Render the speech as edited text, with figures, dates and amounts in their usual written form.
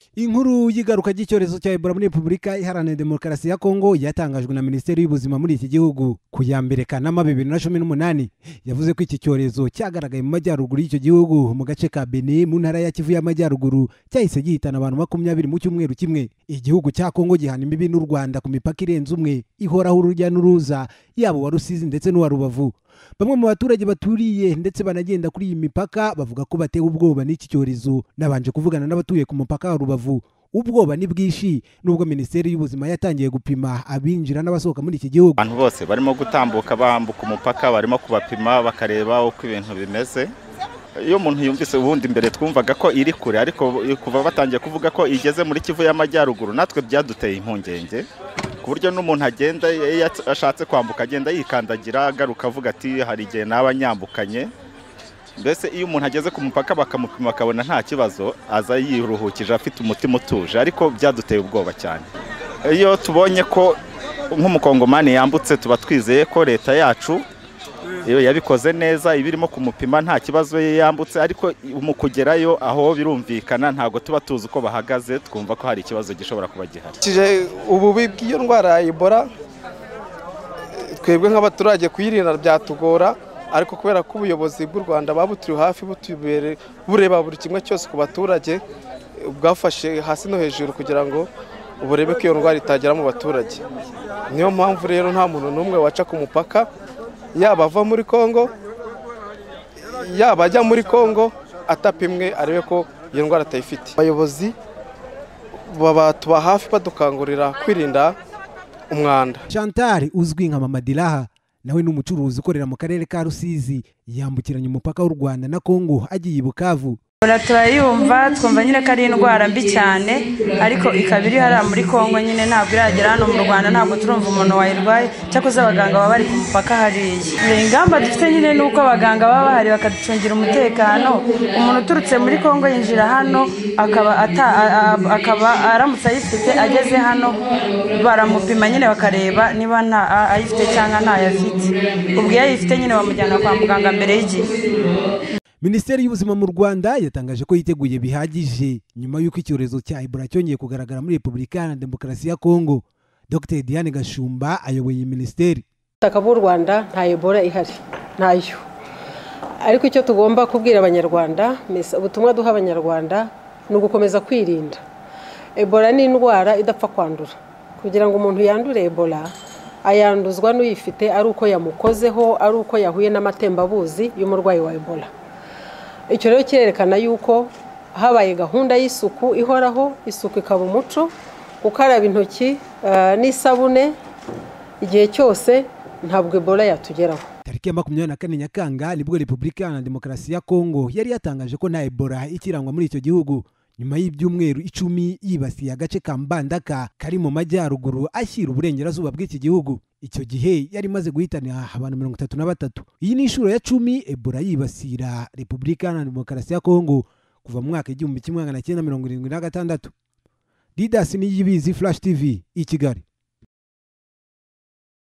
Inkuru y'igaruka ry'icyorezo cya Ebola muri Repubulika Iharanira Demokarasi ya Kongo yatangajwe na Minisiteri y'Ubuzima muri iki gihugu ku ya mbere Kanama 2018. Yavuze ko iki cyorezo cyagaragaye mu majyaruguru y'icyo gihugu mu gace ka Beni mu ntara ya Kivu y'Amajyaruguru, cyahise gihitana abantu 20 mu cyumweru kimwe. Igihugu cya Kongo gihana imbibi n'u Rwanda ku mipaka irenze umwe ihoraho urujya n'uruza, yabo wa Rusizi ndetse n'uwa Rubavu. Bamwe mu baturage baturiye ndetse banagenda kuri iyi mipaka bavuga ko batewe ubwoba n'iki cyorezo. Nabanje kuvugana n'abatuye ku mupaka wa Rubavu, ubwoba ni bwishi nubwo Minisiteri y'Ubuzima yatangiye gupima abinjira n'abasohoka muri iki gihugu. Abantu bose barimo gutambuka bambuka umupaka, barimo kubapima bakareba uko ibintu bimeze. Iyo umuntu yumvise ubundi mbere twumvaga ko iri kure, ariko kuva batangiye kuvuga ko igeze muri Kivu y'Amajyaruguru natwe byaduteye impungenge, ku buryo n'umuntu agenda ashatse kwambuka agenda yikandagira agaruka avuga ati hari igihe naba nyambukanye. Mbese iyo umuntu ageze ku mupaka bakamupima akabona nta kibazo, aza yiruhukije afite umutima utuje, ariko byaduteye ubwoba cyane. Iyo tubonye ko nk'umukongomani yambutse tuba twizeye ko leta yacu iyo yabikoze neza, ibirimo kumupima nta kibazo yambutse, ariko mu kugerayo aho birumvikana ntago tuba tuzi uko bahagaze, twumva ko hari ikibazo gishobora kuba gihari. Ububi bw'iyo ndwara ya Ebola twebwe nk'abaturage kuyirinda byatugora, ariko kubera ko ubuyobozi bw'u Rwanda babuturi hafi bureba buri kimwe cyose ku baturage, bwafashe hasi no hejuru kugira ngo uburebe ko iyo ndwara itagera mu baturage. Niyo mpamvu rero nta muntu n'umwe waca ku mupaka, yaba ava muri Kongo yaba ajya muri Kongo atapimwe arebe ko iyo ndwara atayifite. Abayobozi tuba hafi badukangurira kwirinda umwanda. Chantal uzwi nka Mama Dilaha nawe n'umucuruzi ukorera mu karere ka Rusizi, yambukiranye umupaka w'u Rwanda na Kongo agiye i Bukavu. Turayumva twumva nyine ko ari indwara mbi cyane, ariko ikabiri hari muri Kongo nyine ntabwo iragera hano mu Rwanda, ntabwo turumva umuntu wayirwaye, cyakoze abaganga baba bari ku mupaka hariya. Ingamba dufite nyine nuko abaganga baba bahari bakaducungira umutekano. Umuntu uturutse muri Kongo yinjira hano akaba aramutse ayifite, ageze hano baramupima nyine bakareba niba nta ayifite cyangwa ntayo afite. Ubwo iyo ayifite nyine bamujyana kwa muganga mbere y'igihe. Minisiteri y'Ubuzima mu Rwanda yatangaje ko yiteguye bihagije nyuma y'uko icyorezo cya Ebola cyongeye kugaragara muri Repubulika Iharanira Demokarasi ya Kongo. Dr Diane Gashumba ayoboye iyi minisiteri. Ubutaka bw'u Rwanda nta Ebola ihari, ntayo. Ariko icyo tugomba kubwira abanyarwanda, ubutumwa duha abanyarwanda ni ugukomeza kwirinda. Ebola ni indwara idapfa kwandura. Kugira ngo umuntu yandure Ebola, ayanduzwa n'uyifite ari uko yamukozeho, ari uko yahuye n'amatembabuzi y'umurwayi wa Ebola. Icyo rero cyerekana yuko habaye gahunda y'isuku ihoraho, isuku ikaba umuco, gukaraba intoki n'isabune igihe cyose, ntabwo Ebola yatugeraho. Tariki ya 24 Nyakanga nibwo Repubulika Iharanira Demokarasi ya Kongo yari yatangaje ko nta Ebola ikirangwa muri icyo gihugu, nyuma y'ibyumweru 10 yibasiye agace ka Mbandaka kari mu majyaruguru ashyira uburengerazuba bw'iki gihugu. Icyo gihe yari maze guhitana abantu 33. Iyi ni inshuro ya 10 Ebola yibasira Repubulika Iharanira Demokarasi ya Kongo kuva mu mwaka 1976. Didas Niyibizi, Flash TV, i Kigali.